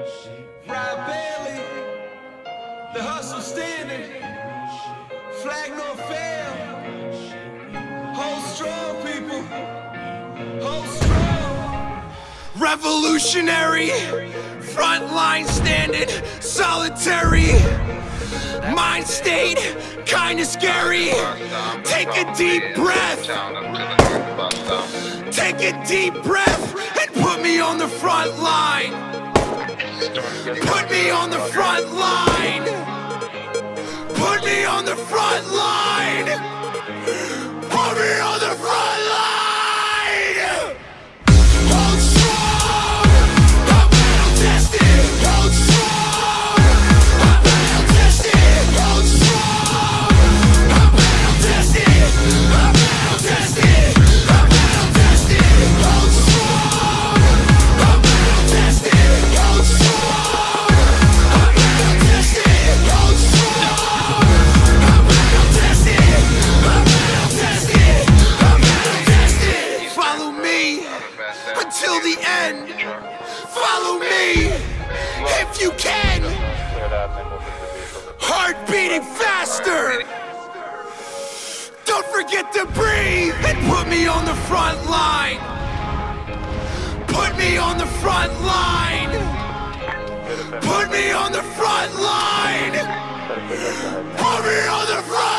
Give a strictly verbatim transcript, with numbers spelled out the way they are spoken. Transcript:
Ride Bailey, the hustle standing, flag no fail. Hold strong, people, hold strong. Revolutionary, front line standing, solitary. Mind state, kinda scary. Take a deep breath. Take a deep breath and put me on the front line. Put me on the front line. Put me on the front line. Put me on the front line. Hold strong. I'm battle tested. Hold strong. I'm battle tested. Hold strong. I'm battle tested. I'm battle tested. I'm battle tested. Hold strong. I'm battle tested. Hold strong. I'm battle tested. Hold strong. I'm battle tested. I'm battle tested. I'm battle tested. Follow me until the end. Follow me if you can. Heart beating faster. Don't forget to breathe and put me on the front line. Put me on the front line. Put me on the front line. Put me on the front